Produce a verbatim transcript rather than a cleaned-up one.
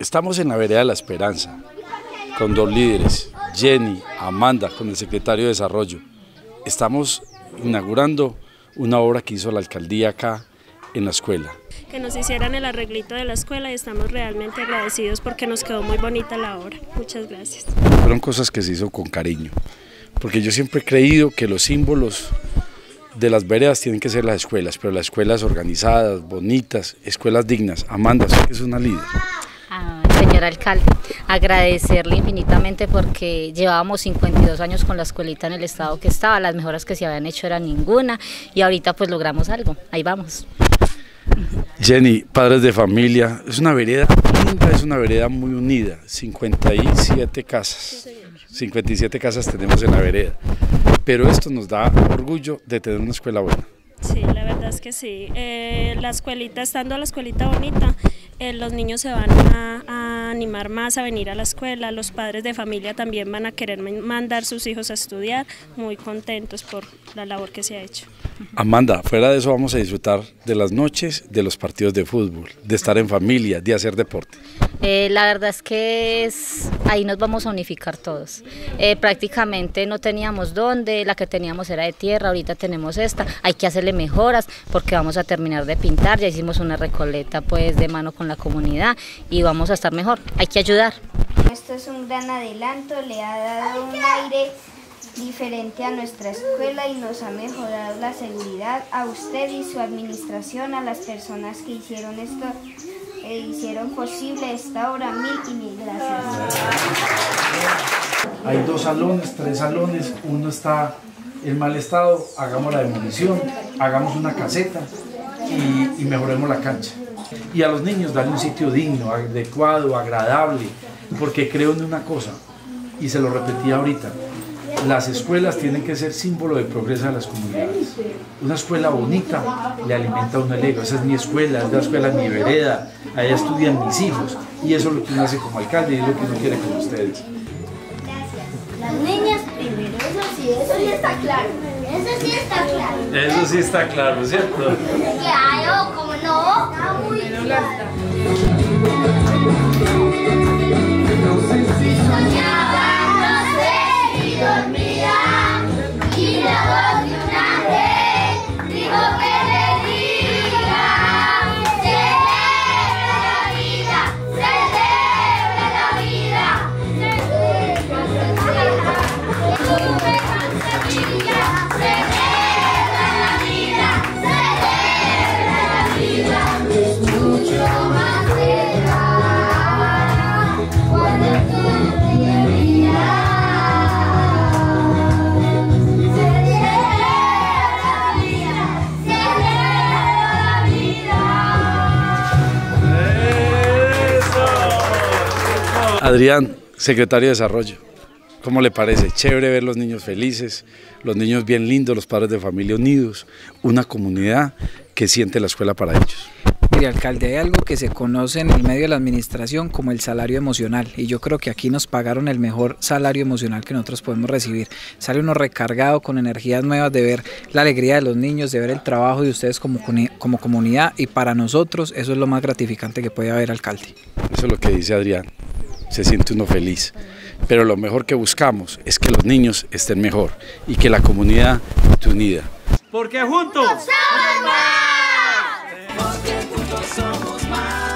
Estamos en la vereda de la Esperanza, con dos líderes, Jenny, Amanda, con el secretario de Desarrollo. Estamos inaugurando una obra que hizo la alcaldía acá en la escuela. Que nos hicieran el arreglito de la escuela y estamos realmente agradecidos porque nos quedó muy bonita la obra. Muchas gracias. Fueron cosas que se hizo con cariño, porque yo siempre he creído que los símbolos de las veredas tienen que ser las escuelas, pero las escuelas organizadas, bonitas, escuelas dignas. Amanda, usted que es una líder. Ah, señor alcalde, agradecerle infinitamente porque llevábamos cincuenta y dos años con la escuelita en el estado que estaba, las mejoras que se habían hecho eran ninguna y ahorita pues logramos algo, ahí vamos. Jenny, padres de familia, es una vereda linda, es una vereda muy unida, cincuenta y siete casas, sí, cincuenta y siete casas tenemos en la vereda, pero esto nos da orgullo de tener una escuela buena. Sí, la verdad es que sí, eh, la escuelita, estando la escuelita bonita, eh, los niños se van a, a animar más a venir a la escuela, los padres de familia también van a querer mandar sus hijos a estudiar, muy contentos por la labor que se ha hecho. Amanda, fuera de eso vamos a disfrutar de las noches, de los partidos de fútbol, de estar en familia, de hacer deporte. Eh, la verdad es que es, ahí nos vamos a unificar todos. Eh, prácticamente no teníamos dónde, la que teníamos era de tierra, ahorita tenemos esta, hay que hacerle mejoras porque vamos a terminar de pintar, ya hicimos una recoleta pues de mano con la comunidad y vamos a estar mejor, hay que ayudar. Esto es un gran adelanto, le ha dado un aire diferente a nuestra escuela y nos ha mejorado la seguridad a usted y su administración, a las personas que hicieron esto, eh, hicieron posible esta obra, mil y mil gracias. Hay dos salones, tres salones, uno está en mal estado, hagamos la demolición, hagamos una caseta y, y mejoremos la cancha. Y a los niños darle un sitio digno, adecuado, agradable, porque creo en una cosa, y se lo repetí ahorita, las escuelas tienen que ser símbolo de progreso de las comunidades. Una escuela bonita le alimenta a uno el ego. Esa es mi escuela, es la escuela de mi vereda, allá estudian mis hijos y eso es lo que uno hace como alcalde y es lo que uno quiere con ustedes. Las niñas primero, eso sí, eso sí está claro. Eso sí está claro. Eso sí está claro, ¿cierto? Claro, ¿cómo no? Está muy claro. Dormía y la voz de un ángel dijo que le diga: celebra la vida, celebra la vida, celebra la vida, celebra la vida, mucho más será cuando tú te miras. Adrián, secretario de Desarrollo, ¿cómo le parece? Chévere ver los niños felices, los niños bien lindos, los padres de familia unidos, una comunidad que siente la escuela para ellos. Mire, alcalde, hay algo que se conoce en el medio de la administración como el salario emocional y yo creo que aquí nos pagaron el mejor salario emocional que nosotros podemos recibir. Sale uno recargado con energías nuevas de ver la alegría de los niños, de ver el trabajo de ustedes como, como comunidad y para nosotros eso es lo más gratificante que puede haber, alcalde. Eso es lo que dice Adrián, se siente uno feliz, pero lo mejor que buscamos es que los niños estén mejor y que la comunidad esté unida. Porque juntos somos más. Porque juntos somos más.